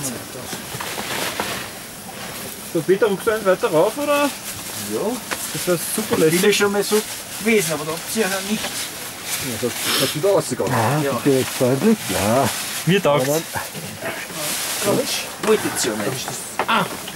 So, Peter, ruckst du einen weiter rauf, oder? Ja. Das heißt super Ich lässig. bin schon mal so gewesen, aber da habt ihr ja nicht. Ja, das ist wieder rausgegangen. Ja. Direkt freundlich. Ja. Mir taugt's. Wolltet ihr ja nicht.